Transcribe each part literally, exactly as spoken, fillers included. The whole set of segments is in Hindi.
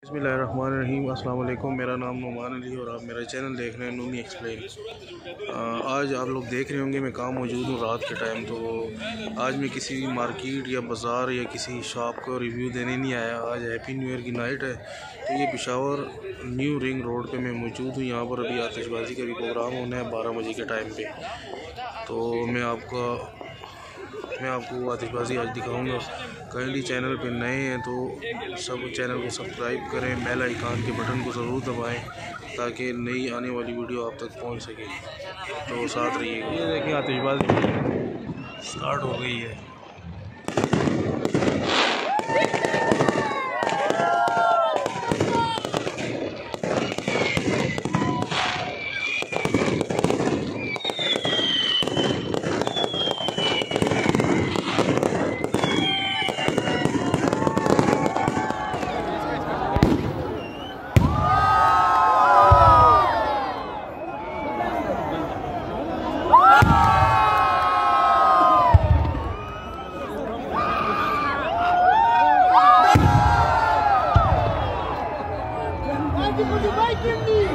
बिस्मिल्लाहिर्रहमानिर्रहीम। अस्सलाम वालेकुम। मेरा नाम नुमान अली और आप मेरा चैनल देख रहे हैं नूमी एक्सप्लेन। आज आप लोग देख रहे होंगे मैं कहाँ मौजूद हूँ रात के टाइम। तो आज मैं किसी मार्केट या बाज़ार या किसी शॉप को रिव्यू देने नहीं आया। आज हैप्पी न्यू ईयर की नाइट है। तो ये पेशावर न्यू रिंग रोड पे मैं मौजूद हूँ। यहाँ पर अभी आतिशबाजी का भी प्रोग्राम होना है बारह बजे के टाइम पे। तो मैं आपका मैं आपको आतिशबाजी आज दिखाऊंगा। काइंडली चैनल पे नए हैं तो सब चैनल को सब्सक्राइब करें, बेल आइकन के बटन को ज़रूर दबाएं ताकि नई आने वाली वीडियो आप तक पहुंच सके। तो साथ रहिएगा। ये देखें आतिशबाजी स्टार्ट हो गई है। Vai, Kirli!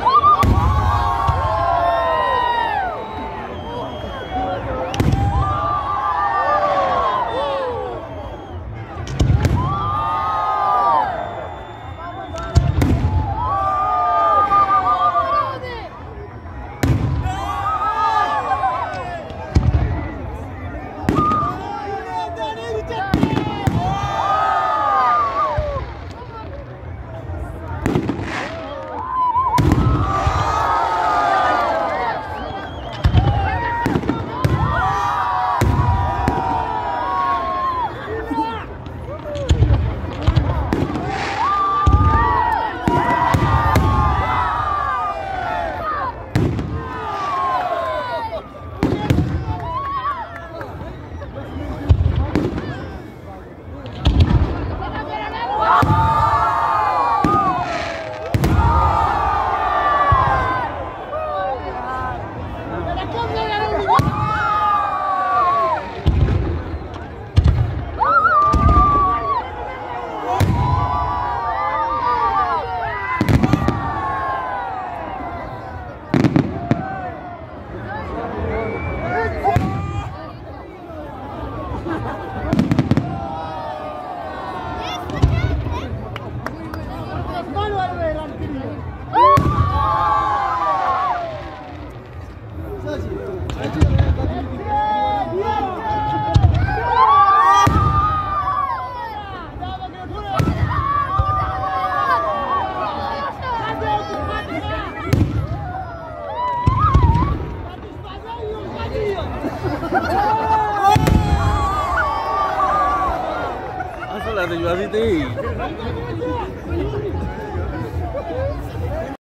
Asal ada juga sih.